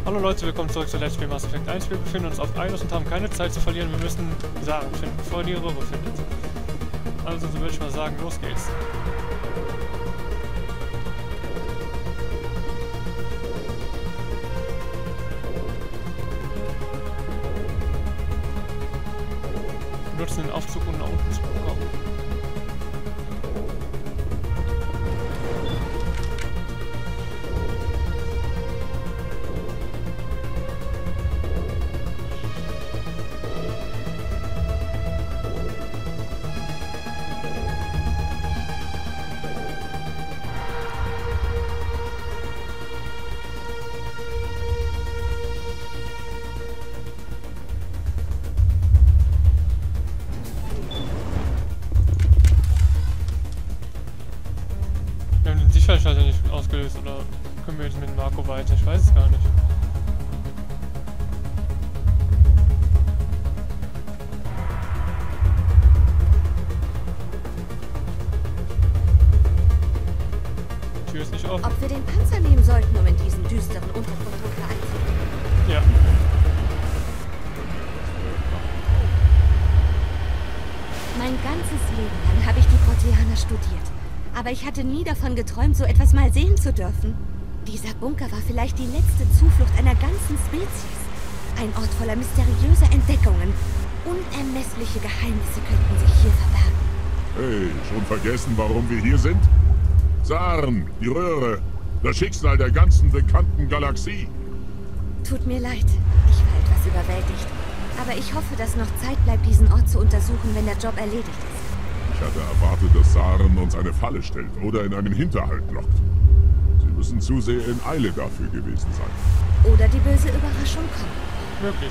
Hallo Leute, willkommen zurück zu Let's Play Mass Effect 1. Wir befinden uns auf Eidos und haben keine Zeit zu verlieren. Wir müssen Saren finden, bevor ihr die Röhre findet. Also so würde ich mal sagen, los geht's. Wir nutzen den Aufzug, um nach unten zu kommen. Sicherheitsschalter nicht ausgelöst, oder können wir jetzt mit Marco weiter? Ich weiß es gar nicht. Die Tür ist nicht offen. Ob wir den Panzer nehmen sollten, um in diesen düsteren Untergrund einzudringen? Ja. Mein ganzes Leben lang habe ich die Proteaner studiert. Aber ich hatte nie davon geträumt, so etwas mal sehen zu dürfen. Dieser Bunker war vielleicht die letzte Zuflucht einer ganzen Spezies. Ein Ort voller mysteriöser Entdeckungen. Unermessliche Geheimnisse könnten sich hier verbergen. Hey, schon vergessen, warum wir hier sind? Saren, die Röhre, das Schicksal der ganzen bekannten Galaxie. Tut mir leid, ich war etwas überwältigt. Aber ich hoffe, dass noch Zeit bleibt, diesen Ort zu untersuchen, wenn der Job erledigt ist. Ich hatte erwartet, dass Saren uns eine Falle stellt oder in einen Hinterhalt lockt. Sie müssen zu sehr in Eile dafür gewesen sein. Oder die böse Überraschung kommt. Möglich.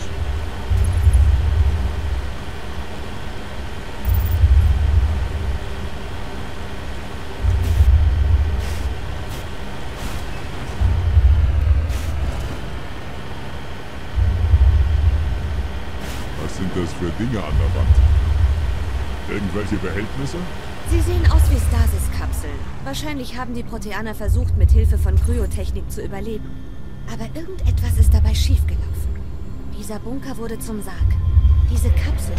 Was sind das für Dinge an der Wand? Irgendwelche Behältnisse? Sie sehen aus wie Stasis-Kapseln. Wahrscheinlich haben die Proteaner versucht, mit Hilfe von Kryotechnik zu überleben. Aber irgendetwas ist dabei schiefgelaufen. Dieser Bunker wurde zum Sarg. Diese Kapsel...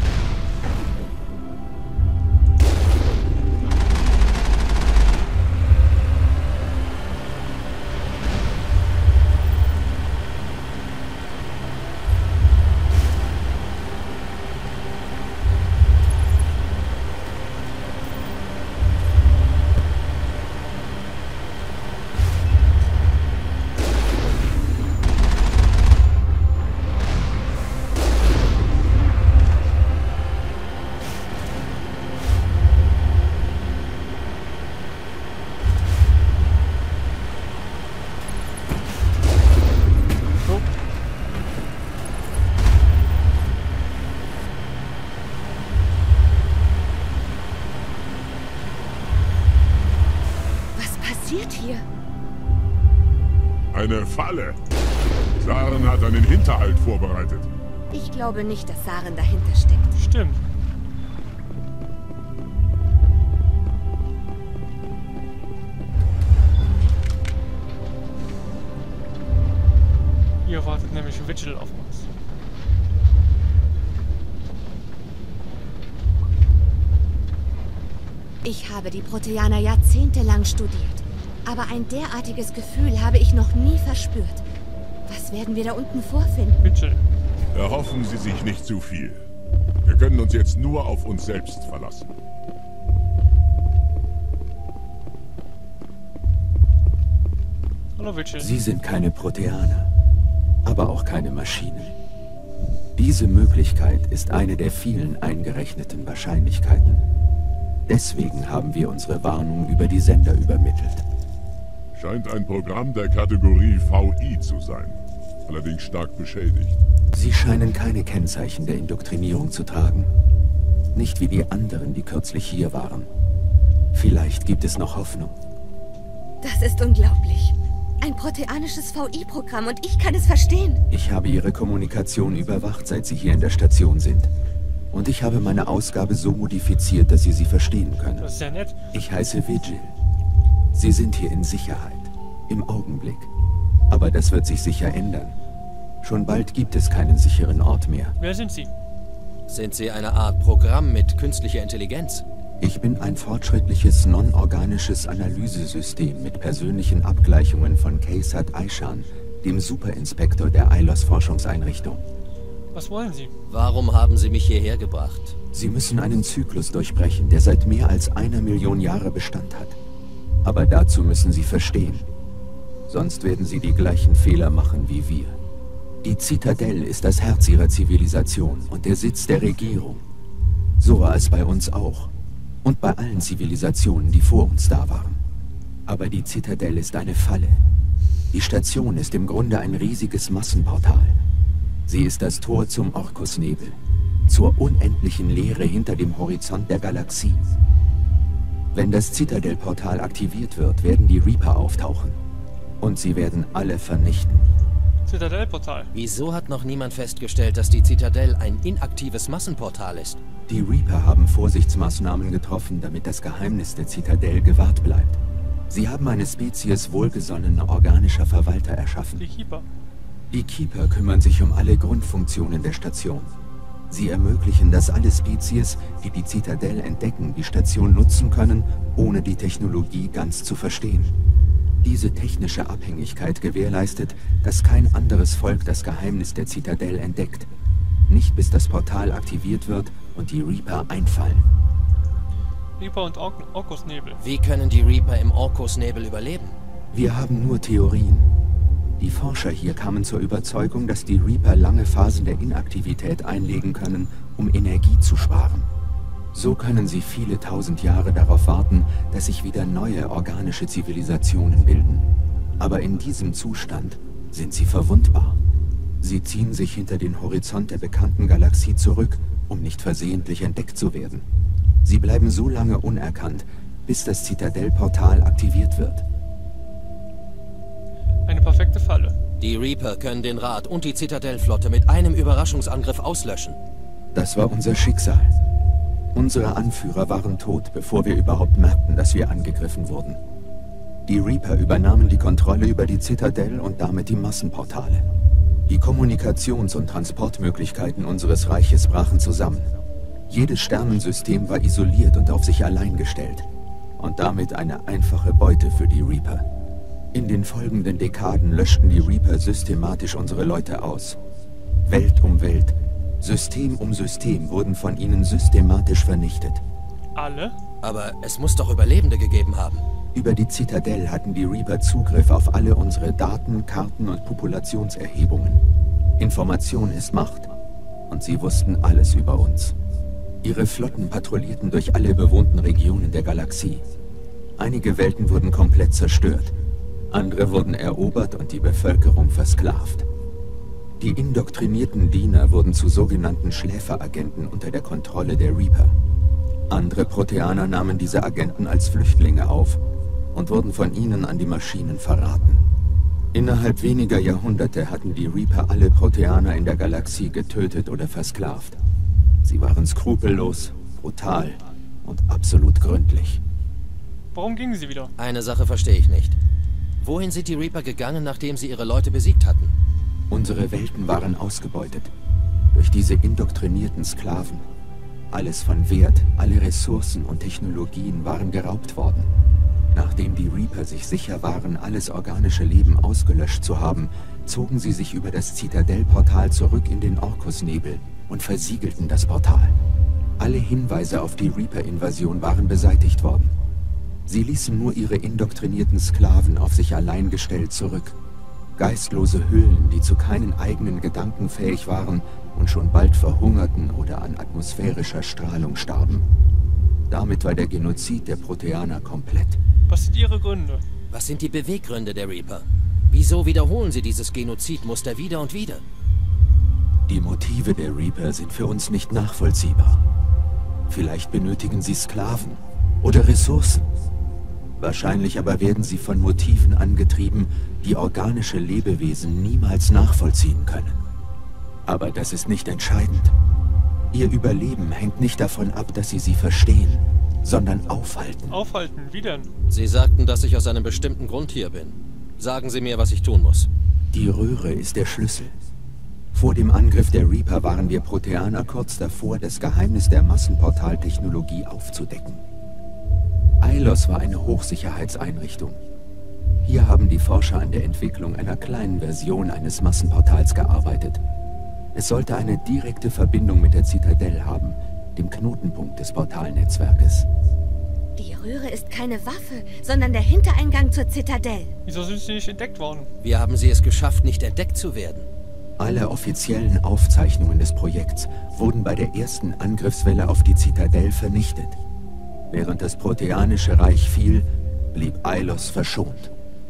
hier? Eine Falle. Saren hat einen Hinterhalt vorbereitet. Ich glaube nicht, dass Saren dahinter steckt. Stimmt. Hier wartet nämlich Vigil auf uns. Ich habe die Proteaner jahrzehntelang studiert. Aber ein derartiges Gefühl habe ich noch nie verspürt. Was werden wir da unten vorfinden? Vigil. Erhoffen Sie sich nicht zu viel. Wir können uns jetzt nur auf uns selbst verlassen. Hallo Vigil. Sie sind keine Proteaner, aber auch keine Maschinen. Diese Möglichkeit ist eine der vielen eingerechneten Wahrscheinlichkeiten. Deswegen haben wir unsere Warnung über die Sender übermittelt. Scheint ein Programm der Kategorie VI zu sein. Allerdings stark beschädigt. Sie scheinen keine Kennzeichen der Indoktrinierung zu tragen. Nicht wie die anderen, die kürzlich hier waren. Vielleicht gibt es noch Hoffnung. Das ist unglaublich. Ein proteanisches VI-Programm und ich kann es verstehen. Ich habe Ihre Kommunikation überwacht, seit Sie hier in der Station sind. Und ich habe meine Ausgabe so modifiziert, dass Sie sie verstehen können. Das ist ja nett. Ich heiße Vigil. Sie sind hier in Sicherheit. Im Augenblick. Aber das wird sich sicher ändern. Schon bald gibt es keinen sicheren Ort mehr. Wer sind Sie? Sind Sie eine Art Programm mit künstlicher Intelligenz? Ich bin ein fortschrittliches, non-organisches Analysesystem mit persönlichen Abgleichungen von Keysat Aishan, dem Superinspektor der Ailos-Forschungseinrichtung. Was wollen Sie? Warum haben Sie mich hierher gebracht? Sie müssen einen Zyklus durchbrechen, der seit mehr als 1 Million Jahre Bestand hat. Aber dazu müssen Sie verstehen. Sonst werden Sie die gleichen Fehler machen wie wir. Die Zitadelle ist das Herz ihrer Zivilisation und der Sitz der Regierung. So war es bei uns auch. Und bei allen Zivilisationen, die vor uns da waren. Aber die Zitadelle ist eine Falle. Die Station ist im Grunde ein riesiges Massenportal. Sie ist das Tor zum Orkusnebel, zur unendlichen Leere hinter dem Horizont der Galaxie. Wenn das Zitadelle-Portal aktiviert wird, werden die Reaper auftauchen. Und sie werden alle vernichten. Zitadelle-Portal. Wieso hat noch niemand festgestellt, dass die Zitadelle ein inaktives Massenportal ist? Die Reaper haben Vorsichtsmaßnahmen getroffen, damit das Geheimnis der Zitadelle gewahrt bleibt. Sie haben eine Spezies wohlgesonnener organischer Verwalter erschaffen. Die Keeper. Die Keeper kümmern sich um alle Grundfunktionen der Station. Sie ermöglichen, dass alle Spezies, die die Zitadelle entdecken, die Station nutzen können, ohne die Technologie ganz zu verstehen. Diese technische Abhängigkeit gewährleistet, dass kein anderes Volk das Geheimnis der Zitadelle entdeckt. Nicht bis das Portal aktiviert wird und die Reaper einfallen. Reaper und Orkusnebel. Wie können die Reaper im Orkusnebel überleben? Wir haben nur Theorien. Die Forscher hier kamen zur Überzeugung, dass die Reaper lange Phasen der Inaktivität einlegen können, um Energie zu sparen. So können sie viele tausend Jahre darauf warten, dass sich wieder neue organische Zivilisationen bilden. Aber in diesem Zustand sind sie verwundbar. Sie ziehen sich hinter den Horizont der bekannten Galaxie zurück, um nicht versehentlich entdeckt zu werden. Sie bleiben so lange unerkannt, bis das Zitadelle-Portal aktiviert wird. Eine perfekte Falle. Die Reaper können den Rat und die Zitadelle-Flotte mit einem Überraschungsangriff auslöschen. Das war unser Schicksal. Unsere Anführer waren tot, bevor wir überhaupt merkten, dass wir angegriffen wurden. Die Reaper übernahmen die Kontrolle über die Zitadelle und damit die Massenportale. Die Kommunikations- und Transportmöglichkeiten unseres Reiches brachen zusammen. Jedes Sternensystem war isoliert und auf sich allein gestellt. Und damit eine einfache Beute für die Reaper. In den folgenden Dekaden löschten die Reaper systematisch unsere Leute aus. Welt um Welt, System um System wurden von ihnen systematisch vernichtet. Alle? Aber es muss doch Überlebende gegeben haben. Über die Zitadelle hatten die Reaper Zugriff auf alle unsere Daten, Karten und Populationserhebungen. Information ist Macht. Und sie wussten alles über uns. Ihre Flotten patrouillierten durch alle bewohnten Regionen der Galaxie. Einige Welten wurden komplett zerstört. Andere wurden erobert und die Bevölkerung versklavt. Die indoktrinierten Diener wurden zu sogenannten Schläferagenten unter der Kontrolle der Reaper. Andere Proteaner nahmen diese Agenten als Flüchtlinge auf und wurden von ihnen an die Maschinen verraten. Innerhalb weniger Jahrhunderte hatten die Reaper alle Proteaner in der Galaxie getötet oder versklavt. Sie waren skrupellos, brutal und absolut gründlich. Warum gingen sie wieder? Eine Sache verstehe ich nicht. Wohin sind die Reaper gegangen, nachdem sie ihre Leute besiegt hatten? Unsere Welten waren ausgebeutet. Durch diese indoktrinierten Sklaven. Alles von Wert, alle Ressourcen und Technologien waren geraubt worden. Nachdem die Reaper sich sicher waren, alles organische Leben ausgelöscht zu haben, zogen sie sich über das Zitadelle-Portal zurück in den Orkusnebel und versiegelten das Portal. Alle Hinweise auf die Reaper-Invasion waren beseitigt worden. Sie ließen nur ihre indoktrinierten Sklaven auf sich allein gestellt zurück. Geistlose Hüllen, die zu keinen eigenen Gedanken fähig waren und schon bald verhungerten oder an atmosphärischer Strahlung starben. Damit war der Genozid der Proteaner komplett. Was sind ihre Gründe? Was sind die Beweggründe der Reaper? Wieso wiederholen sie dieses Genozidmuster wieder und wieder? Die Motive der Reaper sind für uns nicht nachvollziehbar. Vielleicht benötigen sie Sklaven oder Ressourcen. Wahrscheinlich aber werden sie von Motiven angetrieben, die organische Lebewesen niemals nachvollziehen können. Aber das ist nicht entscheidend. Ihr Überleben hängt nicht davon ab, dass sie verstehen, sondern aufhalten. Aufhalten? Wie denn? Sie sagten, dass ich aus einem bestimmten Grund hier bin. Sagen Sie mir, was ich tun muss. Die Röhre ist der Schlüssel. Vor dem Angriff der Reaper waren wir Proteaner kurz davor, das Geheimnis der Massenportaltechnologie aufzudecken. Ilos war eine Hochsicherheitseinrichtung. Hier haben die Forscher an der Entwicklung einer kleinen Version eines Massenportals gearbeitet. Es sollte eine direkte Verbindung mit der Zitadelle haben, dem Knotenpunkt des Portalnetzwerkes. Die Röhre ist keine Waffe, sondern der Hintereingang zur Zitadelle. Wieso sind sie nicht entdeckt worden? Wie haben sie es geschafft, nicht entdeckt zu werden? Alle offiziellen Aufzeichnungen des Projekts wurden bei der ersten Angriffswelle auf die Zitadelle vernichtet. Während das Proteanische Reich fiel, blieb Ilos verschont.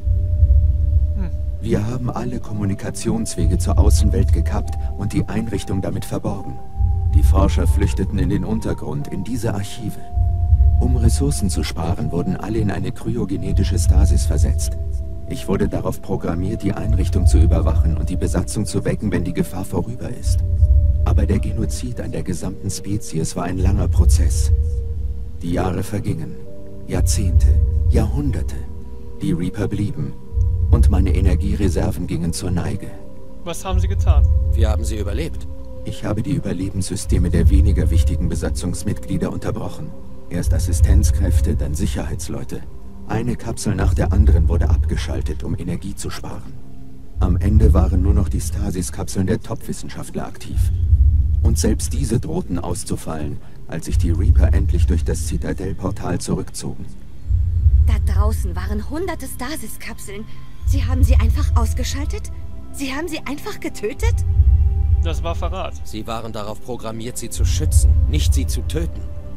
Wir haben alle Kommunikationswege zur Außenwelt gekappt und die Einrichtung damit verborgen. Die Forscher flüchteten in den Untergrund, in diese Archive. Um Ressourcen zu sparen, wurden alle in eine kryogenetische Stasis versetzt. Ich wurde darauf programmiert, die Einrichtung zu überwachen und die Besatzung zu wecken, wenn die Gefahr vorüber ist. Aber der Genozid an der gesamten Spezies war ein langer Prozess. Die Jahre vergingen. Jahrzehnte, Jahrhunderte. Die Reaper blieben. Und meine Energiereserven gingen zur Neige. Was haben sie getan? Wie haben sie überlebt? Ich habe die Überlebenssysteme der weniger wichtigen Besatzungsmitglieder unterbrochen. Erst Assistenzkräfte, dann Sicherheitsleute. Eine Kapsel nach der anderen wurde abgeschaltet, um Energie zu sparen. Am Ende waren nur noch die Stasis-Kapseln der Top-Wissenschaftler aktiv. Und selbst diese drohten auszufallen, als sich die Reaper endlich durch das Zitadelle-Portal zurückzogen. Da draußen waren hunderte Stasis-Kapseln. Sie haben sie einfach ausgeschaltet? Sie haben sie einfach getötet? Das war Verrat. Sie waren darauf programmiert, sie zu schützen, nicht sie zu töten.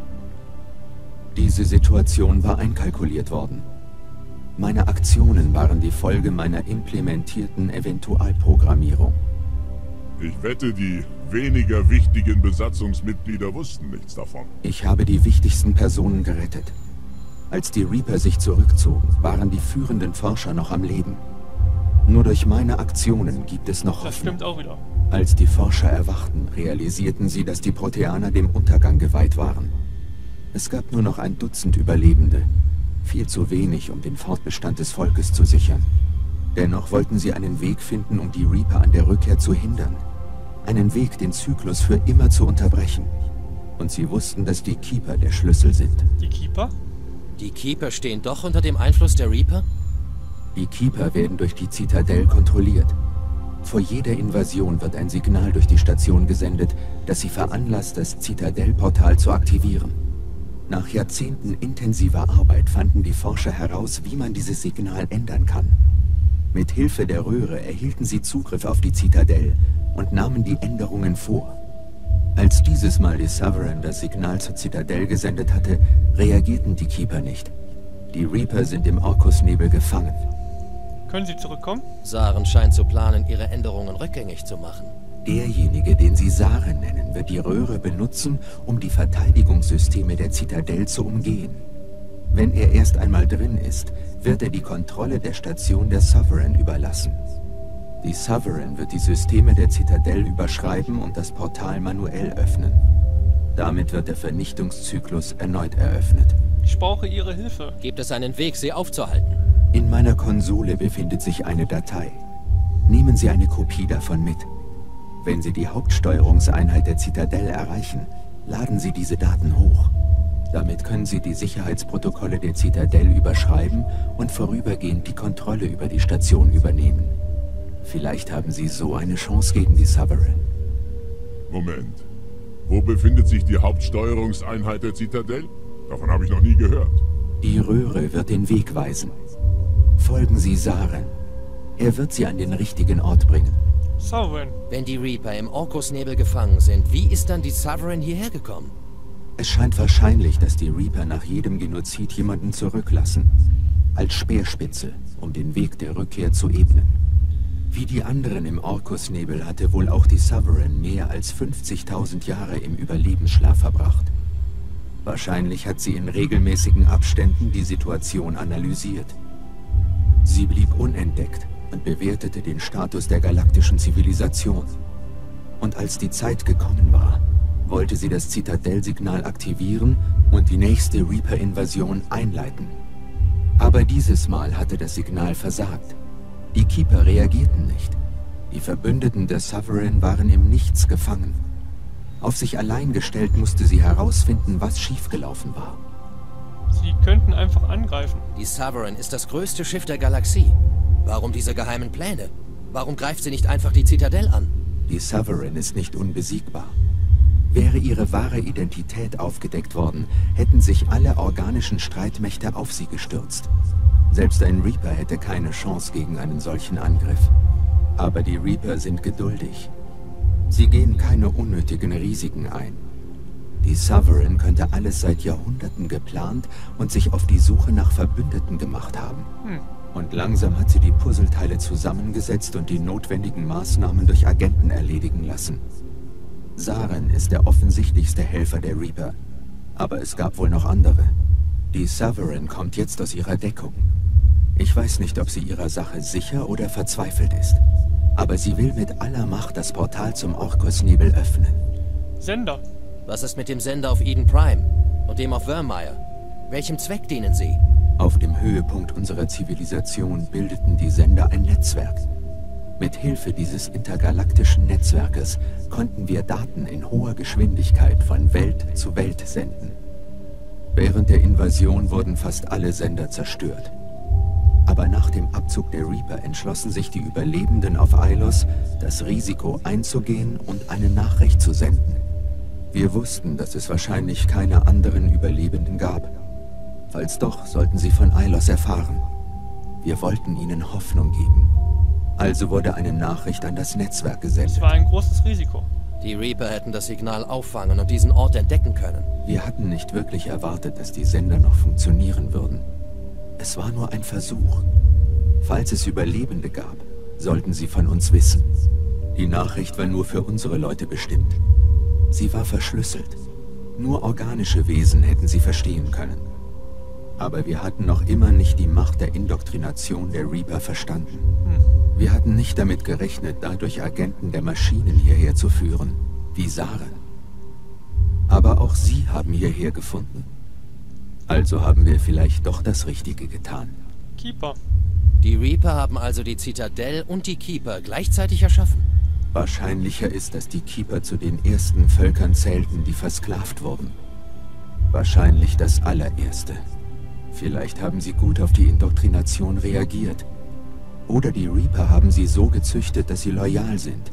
Diese Situation war einkalkuliert worden. Meine Aktionen waren die Folge meiner implementierten Eventualprogrammierung. Ich wette, die weniger wichtigen Besatzungsmitglieder wussten nichts davon. Ich habe die wichtigsten Personen gerettet. Als die Reaper sich zurückzogen, waren die führenden Forscher noch am Leben. Nur durch meine Aktionen gibt es noch Hoffnung. Das stimmt auch wieder. Als die Forscher erwachten, realisierten sie, dass die Proteaner dem Untergang geweiht waren. Es gab nur noch ein Dutzend Überlebende. Viel zu wenig, um den Fortbestand des Volkes zu sichern. Dennoch wollten sie einen Weg finden, um die Reaper an der Rückkehr zu hindern. Einen Weg, den Zyklus für immer zu unterbrechen. Und sie wussten, dass die Keeper der Schlüssel sind. Die Keeper? Die Keeper stehen doch unter dem Einfluss der Reaper? Die Keeper werden durch die Zitadelle kontrolliert. Vor jeder Invasion wird ein Signal durch die Station gesendet, das sie veranlasst, das Zitadelle-Portal zu aktivieren. Nach Jahrzehnten intensiver Arbeit fanden die Forscher heraus, wie man dieses Signal ändern kann. Mit Hilfe der Röhre erhielten sie Zugriff auf die Zitadelle und nahmen die Änderungen vor. Als dieses Mal die Sovereign das Signal zur Zitadelle gesendet hatte, reagierten die Keeper nicht. Die Reaper sind im Orkusnebel gefangen. Können sie zurückkommen? Saren scheint zu planen, ihre Änderungen rückgängig zu machen. Derjenige, den sie Saren nennen, wird die Röhre benutzen, um die Verteidigungssysteme der Zitadelle zu umgehen. Wenn er erst einmal drin ist, wird er die Kontrolle der Station der Sovereign überlassen. Die Sovereign wird die Systeme der Zitadelle überschreiben und das Portal manuell öffnen. Damit wird der Vernichtungszyklus erneut eröffnet. Ich brauche Ihre Hilfe. Gibt es einen Weg, sie aufzuhalten? In meiner Konsole befindet sich eine Datei. Nehmen Sie eine Kopie davon mit. Wenn Sie die Hauptsteuerungseinheit der Zitadelle erreichen, laden Sie diese Daten hoch. Damit können Sie die Sicherheitsprotokolle der Zitadelle überschreiben und vorübergehend die Kontrolle über die Station übernehmen. Vielleicht haben Sie so eine Chance gegen die Sovereign. Moment. Wo befindet sich die Hauptsteuerungseinheit der Zitadelle? Davon habe ich noch nie gehört. Die Röhre wird den Weg weisen. Folgen Sie Saren. Er wird Sie an den richtigen Ort bringen. Sovereign. Wenn die Reaper im Orkusnebel gefangen sind, wie ist dann die Sovereign hierher gekommen? Es scheint wahrscheinlich, dass die Reaper nach jedem Genozid jemanden zurücklassen. Als Speerspitze, um den Weg der Rückkehr zu ebnen. Wie die anderen im Orkusnebel hatte wohl auch die Sovereign mehr als 50.000 Jahre im Überlebensschlaf verbracht. Wahrscheinlich hat sie in regelmäßigen Abständen die Situation analysiert. Sie blieb unentdeckt und bewertete den Status der galaktischen Zivilisation. Und als die Zeit gekommen war, wollte sie das Zitadelle-Signal aktivieren und die nächste Reaper-Invasion einleiten. Aber dieses Mal hatte das Signal versagt. Die Keeper reagierten nicht. Die Verbündeten der Sovereign waren im Nichts gefangen. Auf sich allein gestellt musste sie herausfinden, was schiefgelaufen war. Sie könnten einfach angreifen. Die Sovereign ist das größte Schiff der Galaxie. Warum diese geheimen Pläne? Warum greift sie nicht einfach die Zitadelle an? Die Sovereign ist nicht unbesiegbar. Wäre ihre wahre Identität aufgedeckt worden, hätten sich alle organischen Streitmächte auf sie gestürzt. Selbst ein Reaper hätte keine Chance gegen einen solchen Angriff. Aber die Reaper sind geduldig. Sie gehen keine unnötigen Risiken ein. Die Sovereign könnte alles seit Jahrhunderten geplant und sich auf die Suche nach Verbündeten gemacht haben. Und langsam hat sie die Puzzleteile zusammengesetzt und die notwendigen Maßnahmen durch Agenten erledigen lassen. Saren ist der offensichtlichste Helfer der Reaper. Aber es gab wohl noch andere. Die Sovereign kommt jetzt aus ihrer Deckung. Ich weiß nicht, ob sie ihrer Sache sicher oder verzweifelt ist. Aber sie will mit aller Macht das Portal zum Orkusnebel öffnen. Sender. Was ist mit dem Sender auf Eden Prime und dem auf Virmire? Welchem Zweck dienen sie? Auf dem Höhepunkt unserer Zivilisation bildeten die Sender ein Netzwerk. Mit Hilfe dieses intergalaktischen Netzwerkes konnten wir Daten in hoher Geschwindigkeit von Welt zu Welt senden. Während der Invasion wurden fast alle Sender zerstört. Aber nach dem Abzug der Reaper entschlossen sich die Überlebenden auf Ilos, das Risiko einzugehen und eine Nachricht zu senden. Wir wussten, dass es wahrscheinlich keine anderen Überlebenden gab. Falls doch, sollten sie von Ilos erfahren. Wir wollten ihnen Hoffnung geben. Also wurde eine Nachricht an das Netzwerk gesendet. Es war ein großes Risiko. Die Reaper hätten das Signal auffangen und diesen Ort entdecken können. Wir hatten nicht wirklich erwartet, dass die Sender noch funktionieren würden. Es war nur ein Versuch. Falls es Überlebende gab, sollten sie von uns wissen. Die Nachricht war nur für unsere Leute bestimmt. Sie war verschlüsselt. Nur organische Wesen hätten sie verstehen können. Aber wir hatten noch immer nicht die Macht der Indoktrination der Reaper verstanden. Wir hatten nicht damit gerechnet, dadurch Agenten der Maschinen hierher zu führen, wie Saren. Aber auch sie haben hierher gefunden. Also haben wir vielleicht doch das Richtige getan. Keeper. Die Reaper haben also die Zitadelle und die Keeper gleichzeitig erschaffen. Wahrscheinlicher ist, dass die Keeper zu den ersten Völkern zählten, die versklavt wurden. Wahrscheinlich das allererste. Vielleicht haben sie gut auf die Indoktrination reagiert. Oder die Reaper haben sie so gezüchtet, dass sie loyal sind.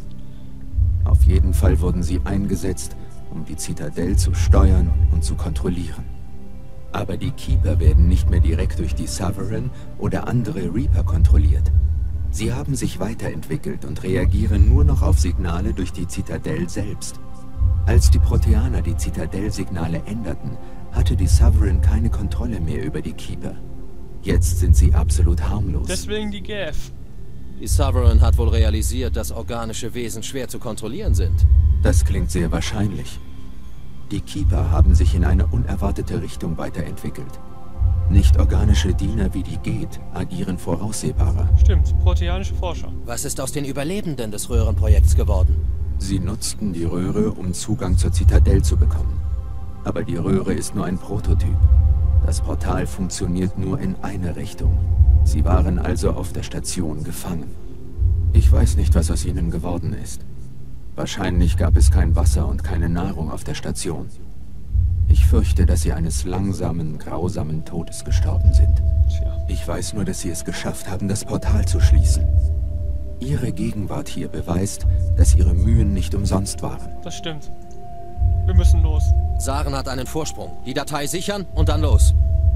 Auf jeden Fall wurden sie eingesetzt, um die Zitadelle zu steuern und zu kontrollieren. Aber die Keeper werden nicht mehr direkt durch die Sovereign oder andere Reaper kontrolliert. Sie haben sich weiterentwickelt und reagieren nur noch auf Signale durch die Zitadelle selbst. Als die Proteaner die Zitadelle-Signale änderten, hatte die Sovereign keine Kontrolle mehr über die Keeper. Jetzt sind sie absolut harmlos. Deswegen die GF. Die Sovereign hat wohl realisiert, dass organische Wesen schwer zu kontrollieren sind. Das klingt sehr wahrscheinlich. Die Keeper haben sich in eine unerwartete Richtung weiterentwickelt. Nicht-organische Diener wie die Geth agieren voraussehbarer. Stimmt, proteanische Forscher. Was ist aus den Überlebenden des Röhrenprojekts geworden? Sie nutzten die Röhre, um Zugang zur Zitadelle zu bekommen. Aber die Röhre ist nur ein Prototyp. Das Portal funktioniert nur in eine Richtung. Sie waren also auf der Station gefangen. Ich weiß nicht, was aus ihnen geworden ist. Wahrscheinlich gab es kein Wasser und keine Nahrung auf der Station. Ich fürchte, dass sie eines langsamen, grausamen Todes gestorben sind. Tja. Ich weiß nur, dass sie es geschafft haben, das Portal zu schließen. Ihre Gegenwart hier beweist, dass ihre Mühen nicht umsonst waren. Das stimmt. Wir müssen los. Saren hat einen Vorsprung. Die Datei sichern und dann los.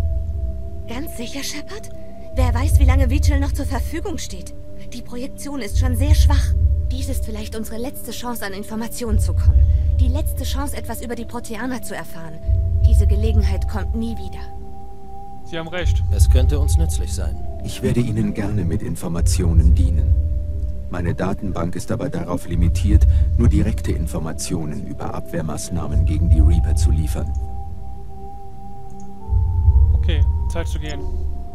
Ganz sicher, Shepard? Wer weiß, wie lange Vigil noch zur Verfügung steht. Die Projektion ist schon sehr schwach. Dies ist vielleicht unsere letzte Chance, an Informationen zu kommen. Die letzte Chance, etwas über die Proteaner zu erfahren. Diese Gelegenheit kommt nie wieder. Sie haben recht. Es könnte uns nützlich sein. Ich werde Ihnen gerne mit Informationen dienen. Meine Datenbank ist aber darauf limitiert, nur direkte Informationen über Abwehrmaßnahmen gegen die Reaper zu liefern. Okay, Zeit zu gehen.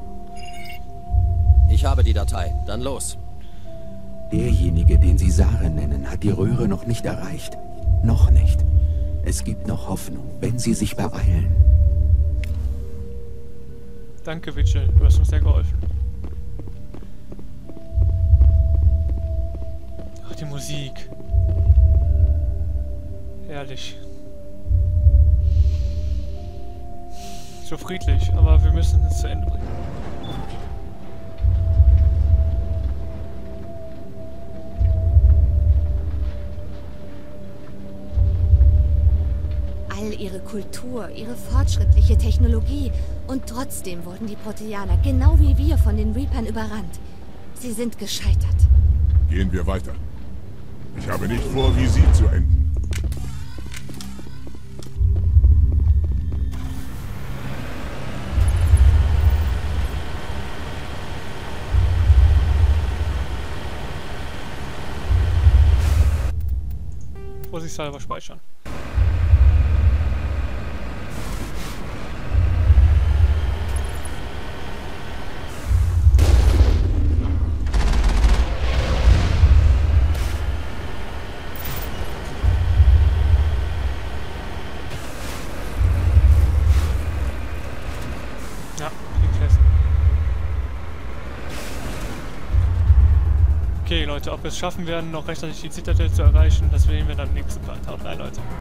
Ich habe die Datei. Dann los. Derjenige, den Sie Saren nennen, hat die Röhre noch nicht erreicht. Noch nicht. Es gibt noch Hoffnung, wenn Sie sich beeilen. Danke, Vigil. Du hast uns sehr geholfen. die Musik. Herrlich. So friedlich, aber wir müssen es zu Ende bringen. All ihre Kultur, ihre fortschrittliche Technologie und trotzdem wurden die Proteaner, genau wie wir, von den Reapern überrannt. Sie sind gescheitert. Gehen wir weiter. Ich habe nicht vor, wie Sie zu enden. Vorsichtshalber speichern. Ja, liegt fest. Okay, Leute, ob wir es schaffen werden, noch rechtzeitig die Zitadelle zu erreichen, das sehen wir dann im nächsten Part. Haut rein, Leute.